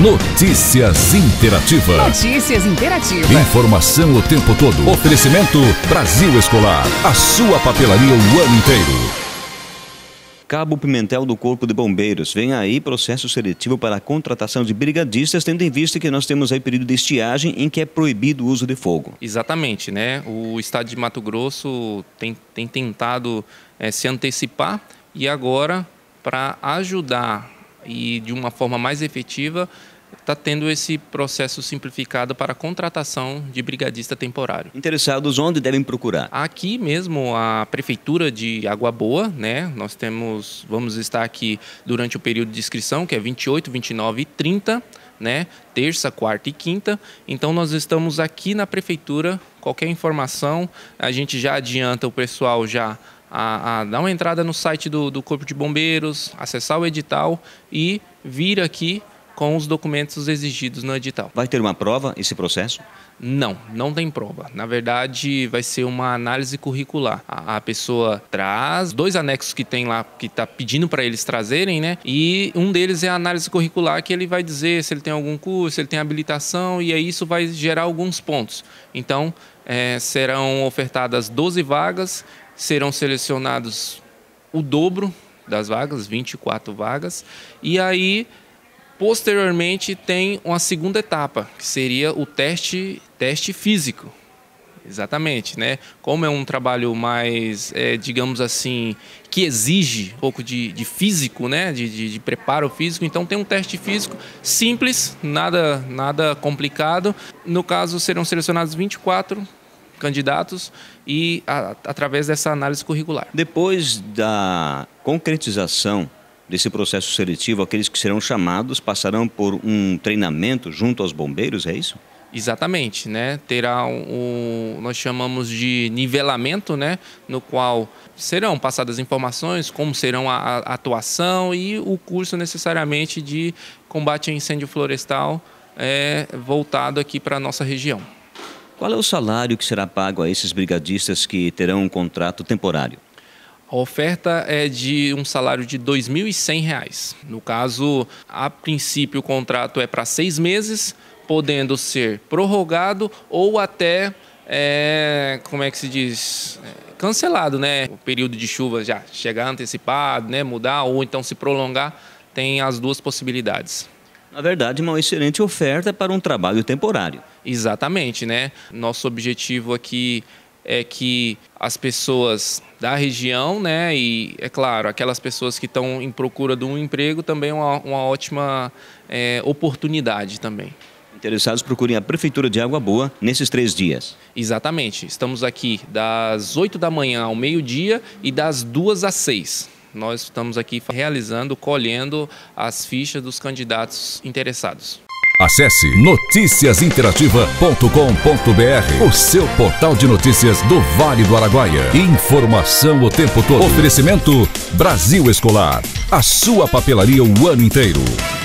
Notícias Interativa. Notícias Interativa. Informação o tempo todo. Oferecimento Brasil Escolar. A sua papelaria o ano inteiro. Cabo Pimentel do Corpo de Bombeiros. Vem aí processo seletivo para a contratação de brigadistas, tendo em vista que nós temos aí período de estiagem em que é proibido o uso de fogo. Exatamente, né? O estado de Mato Grosso tem tentado se antecipar e agora, para ajudar e de uma forma mais efetiva, está tendo esse processo simplificado para a contratação de brigadista temporário. Interessados onde devem procurar? Aqui mesmo, a Prefeitura de Água Boa, né? Vamos estar aqui durante o período de inscrição, que é 28, 29 e 30, né? Terça, quarta e quinta. Então nós estamos aqui na Prefeitura. Qualquer informação, a gente já adianta o pessoal já a dar uma entrada no site do Corpo de Bombeiros, acessar o edital e vir aqui com os documentos exigidos no edital. Vai ter uma prova esse processo? Não tem prova. Na verdade, vai ser uma análise curricular. A pessoa traz 2 anexos que tem lá, que está pedindo para eles trazerem, né? E um deles é a análise curricular, que ele vai dizer se ele tem algum curso, se ele tem habilitação, e aí isso vai gerar alguns pontos. Então, serão ofertadas 12 vagas, serão selecionados o dobro das vagas, 24 vagas, e aí posteriormente tem uma segunda etapa, que seria o teste físico. Exatamente, né? Como é um trabalho mais, digamos assim, que exige um pouco de físico, né? De preparo físico, então tem um teste físico simples, nada complicado. No caso, serão selecionados 24 candidatos e através dessa análise curricular. Depois da concretização desse processo seletivo, aqueles que serão chamados passarão por um treinamento junto aos bombeiros, é isso? Exatamente, né? Terá nós chamamos de nivelamento, né? No qual serão passadas informações, como serão a atuação e o curso necessariamente de combate a incêndio florestal voltado aqui para a nossa região. Qual é o salário que será pago a esses brigadistas que terão um contrato temporário? A oferta é de um salário de R$ 2.100. No caso, a princípio o contrato é para 6 meses, podendo ser prorrogado ou até, como é que se diz, cancelado, né? O período de chuva já chegar antecipado, né? Mudar ou então se prolongar, tem as duas possibilidades. Na verdade, uma excelente oferta para um trabalho temporário. Exatamente, né? Nosso objetivo aqui é que as pessoas da região, né, e é claro, aquelas pessoas que estão em procura de um emprego também é uma ótima oportunidade também. Interessados, procurem a Prefeitura de Água Boa nesses 3 dias. Exatamente, estamos aqui das 8 da manhã ao meio-dia e das 2 às 6. Nós estamos aqui colhendo as fichas dos candidatos interessados. Acesse noticiasinterativa.com.br, o seu portal de notícias do Vale do Araguaia. Informação o tempo todo. Oferecimento Brasil Escolar. A sua papelaria o ano inteiro.